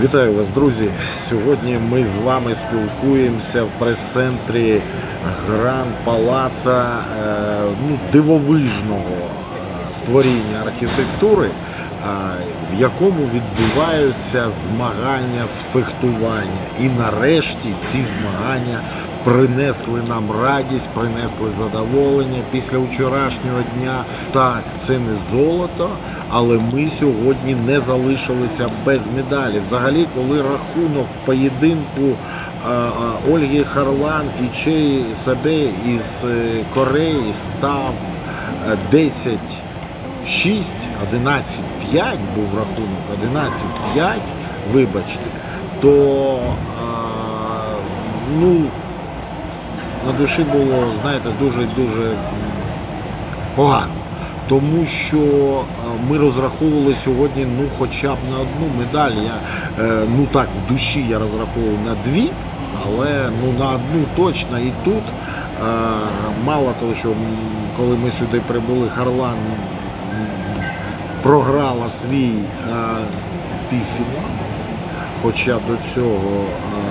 Вітаю вас, друзі! Сьогодні ми з вами спілкуємося в прес-центрі Гранд Палаца, дивовижного створіння архітектури, в якому відбуваються змагання з фехтування. І нарешті ці змагання принесли нам радість, принесли задоволення після вчорашнього дня. Так, це не золото, але ми сьогодні не залишилися без медалі. Взагалі, коли рахунок в поєдинку Ольги Харлан і Чей Сабе із Кореї став 10-6, 11-5 був рахунок, 11-5, вибачте, то на душі було, знаєте, дуже погано. Тому що ми розраховували сьогодні, хоча б на одну медаль. В душі я розраховував на дві, але на одну точно. І тут, мало того, що коли ми сюди прибули, Харлан програла свій півфінал, хоча до цього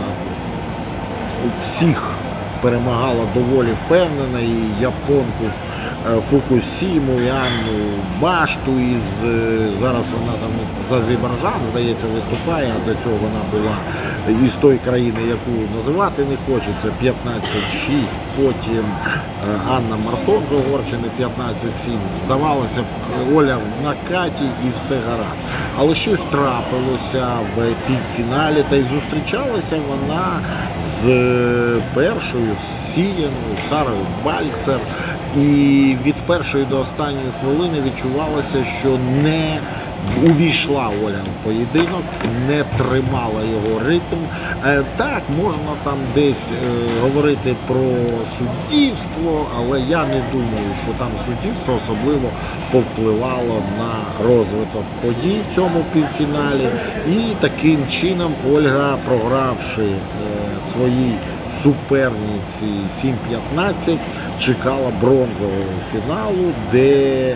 у всіх перемагала доволі впевнено, і японку Фукусіму, і Анну Башту, зараз вона там з Азербайджану, здається, виступає, а до цього вона була із тої країни, яку називати не хочеться, 15-6, потім Анна Мартон з Угорщини 15-7. Здавалося б, Оля в накаті і все гаразд. Але щось трапилося в півфіналі, та й зустрічалася вона з першою, з Сіяною, Сарою Бальцер. І від першої до останньої хвилини відчувалося, що не увійшла Оля в поєдинок, не тримала його ритм. Так, можна там десь говорити про суддівство, але я не думаю, що там суддівство особливо повпливало на розвиток подій в цьому півфіналі. І таким чином Ольга, програвши своїй суперниці 7-15, чекала бронзового фіналу, де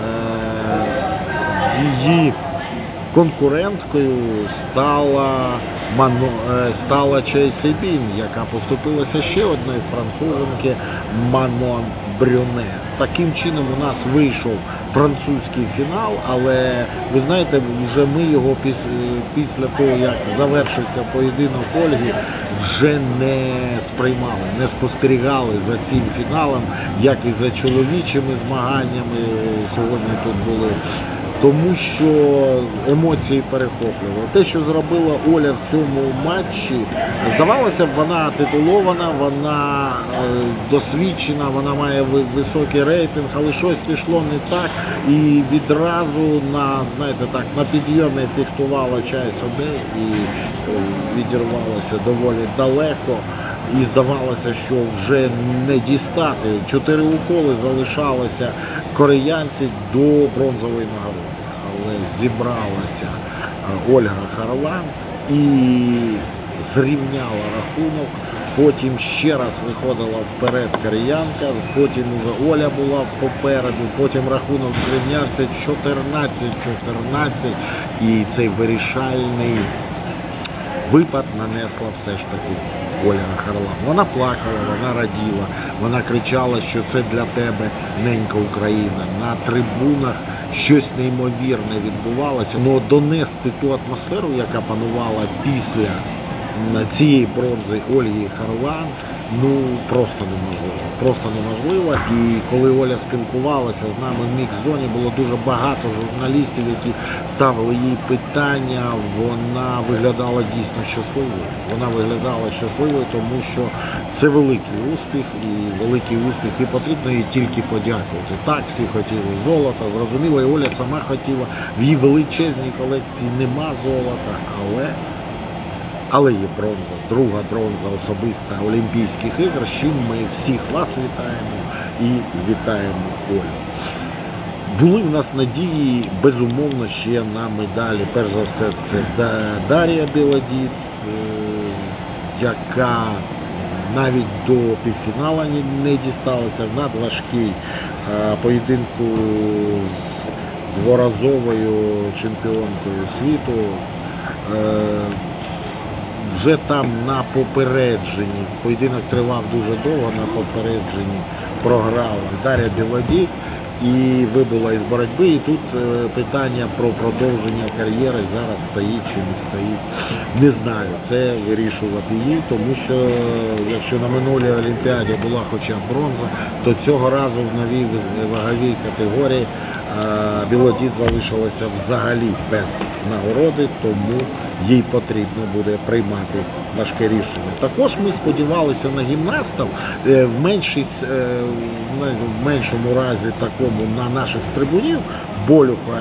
її конкуренткою стала Чей Себін, яка поступилася ще одної француженки Манон Брюне. Таким чином у нас вийшов французький фінал, але ви знаєте, вже ми його після того, як завершився поєдинок Ольги, вже не сприймали, не спостерігали за цим фіналом, як і за чоловічими змаганнями сьогодні тут були. Тому що емоції перехоплювали. Те, що зробила Оля в цьому матчі, здавалося б, вона титулована, вона досвідчена, вона має високий рейтинг, але щось пішло не так. І відразу на підйомі фехтувала Чей Сабе і відірвалася доволі далеко. І здавалося, що вже не дістати. 4 уколи залишалося кореянці до бронзової нагороди. Але зібралася Ольга Харлан і зрівняла рахунок. Потім ще раз виходила вперед кореянка, потім уже Оля була попереду, потім рахунок зрівнявся 14-14. І цей вирішальний випад нанесла все ж таки Ольга Харлан. Вона плакала, вона раділа, вона кричала, що це для тебе ненька Україна. На трибунах щось неймовірне відбувалося. Но донести ту атмосферу, яка панувала після цієї бронзи Ольги Харлан, просто неможливо. Просто неможливо. І коли Оля спілкувалася з нами в мікс-зоні, було дуже багато журналістів, які ставили їй питання. Вона виглядала дійсно щасливою. Вона виглядала щасливою, тому що це великий успіх, і потрібно їй тільки подякувати. Так, всі хотіли золота, зрозуміло, і Оля сама хотіла. В її величезній колекції нема золота, але є бронза, друга бронза особиста Олімпійських ігор, з чим ми всіх вас вітаємо і вітаємо Олю. Були в нас надії, безумовно, ще на медалі. Перш за все, це Дар'я Біладід, яка навіть до півфіналу не дісталася в надважкій поєдинку з дворазовою чемпіонкою світу вже там на попередженні, поєдинок тривав дуже довго, на попередженні програла Дар'я Білодід і вибула із боротьби. І тут питання про продовження кар'єри зараз стоїть чи не стоїть. Не знаю, це вирішувати їй, тому що якщо на минулій Олімпіаді була хоча б бронза, то цього разу в новій ваговій категорії Білодід залишилася взагалі без нагороди, тому їй потрібно буде приймати важке рішення. Також ми сподівалися на гімнастів, в меншому разі такому на наших з трибунів Болюха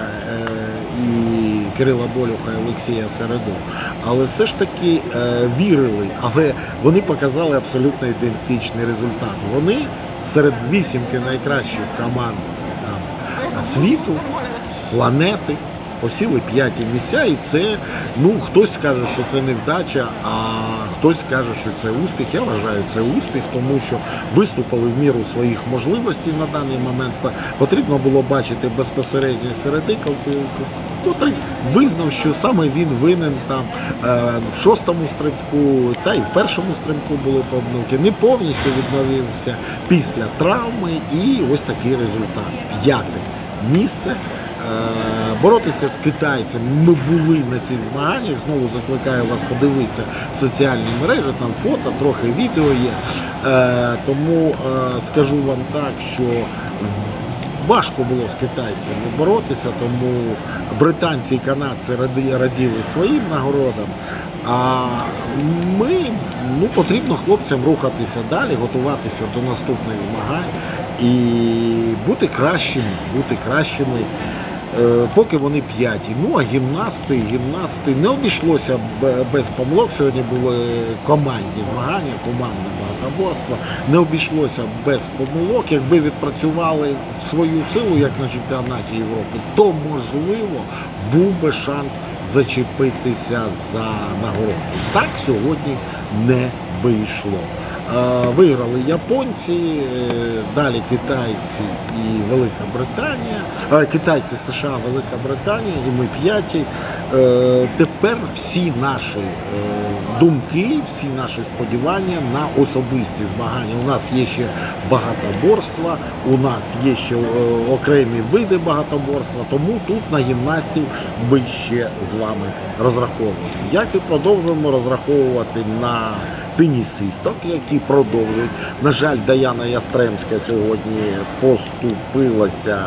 і Кирила Болюха і Олексія Середу. Але все ж таки вірили, але вони показали абсолютно ідентичний результат. Вони серед вісімки найкращих команд світу, планети, посіли 5-ті місця, і це, хтось скаже, що це невдача, а хтось каже, що це успіх. Я вважаю, це успіх, тому що виступили в міру своїх можливостей на даний момент. Потрібно було бачити безпосередньо Середи, котрий визнав, що саме він винен там в 6-му стрибку, та й в 1-му стрибку були помилки. Не повністю відновився після травми, і ось такий результат. 5-те місце. Боротися з китайцями. Ми були на цих змаганнях, знову закликаю вас подивитися соціальні мережі, там фото, трохи відео є. Тому скажу вам так, що важко було з китайцями боротися, тому британці і канадці раділи своїм нагородам, а ми, потрібно хлопцям рухатися далі, готуватися до наступних змагань і бути кращими, поки вони 5-ті. А гімнасти не обійшлося без помилок. Сьогодні були командні змагання, командне багатоборство. Не обійшлося без помилок. Якби відпрацювали в свою силу, як на чемпіонаті Європи, то, можливо, був би шанс зачепитися за нагороду. Так сьогодні не вийшло. Виграли японці, далі китайці і Велика Британія, китайці, США, Велика Британія, і ми 5-ті. Тепер всі наші думки, всі наші сподівання на особисті змагання. У нас є ще багатоборства, у нас є ще окремі види багатоборства, тому тут на гімнастів ми ще з вами розраховуємо. Як і продовжуємо розраховувати на тенісисток, які продовжують. На жаль, Даяна Ястремська сьогодні поступилася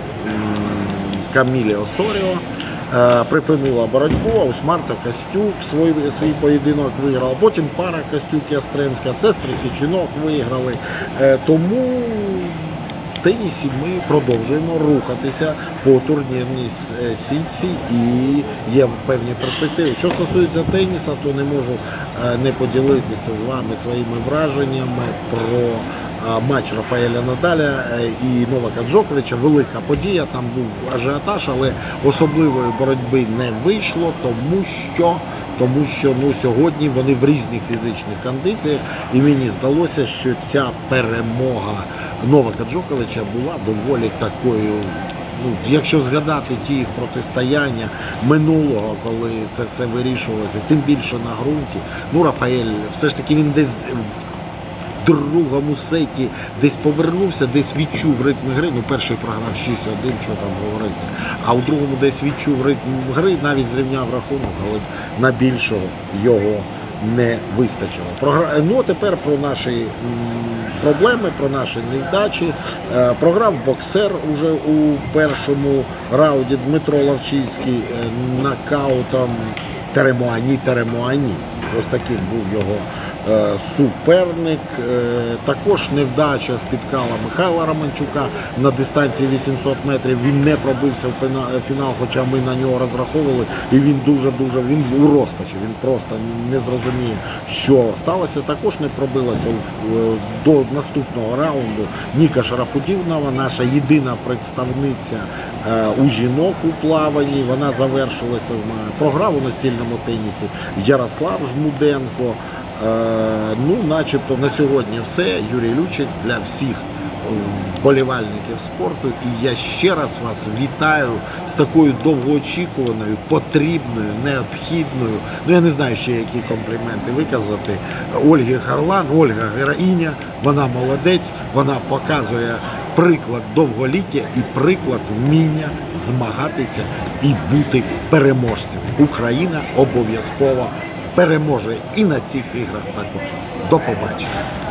Камілі Осоріо, припинила боротьбу, а ось Марта Костюк свій поєдинок виграла. Потім пара Костюк-Ястремська, сестри Кичинок виграли. Тому в тенісі ми продовжуємо рухатися по турнірній сітці і є певні перспективи. Що стосується тенісу, то не можу не поділитися з вами своїми враженнями про матч Рафаеля Надаля і Новака Джоковича. Велика подія, там був ажіотаж, але особливої боротьби не вийшло, тому що сьогодні вони в різних фізичних кондиціях, і мені здалося, що ця перемога Новака Джоковича була доволі такою, якщо згадати ті їх протистояння минулого, коли це все вирішувалося, тим більше на ґрунті. Рафаель, все ж таки він десь в другому сеті десь повернувся, десь відчув ритм гри. Перший програв 6-1, що там говорити. А у другому десь відчув ритм гри, навіть зрівняв рахунок, але на більшого його не вистачило. Тепер про наші проблеми, про наші невдачі. Програв боксер уже у першому раунді Дмитро Лавчинський нокаутом Теремуані. Ось таким був його суперник. Також невдача спіткала Михайла Романчука на дистанції 800 метрів. Він не пробився в фінал, хоча ми на нього розраховували. І він він у розпачі, він просто не зрозуміє, що сталося. Також не пробилася до наступного раунду Ніка Шарафутдінова, наша єдина представниця у жінок у плаванні. Вона завершилася змагання. Програв у настільному тенісі Ярослав Жмуденко. Начебто на сьогодні все. Юрій Лючик для всіх вболівальників спорту. І я ще раз вас вітаю з такою довгоочікуваною, потрібною, необхідною, ну я не знаю ще які компліменти виказати, Ольги Харлан. Ольга героїня, вона молодець, вона показує приклад довголіття і приклад вміння змагатися і бути переможцем. Україна обов'язково переможе і на цих іграх також. До побачення.